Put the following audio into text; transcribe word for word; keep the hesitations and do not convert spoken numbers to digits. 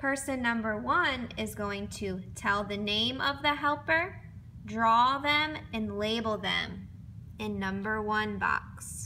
person number one is going to tell the name of the helper, draw them, and label them in number one box.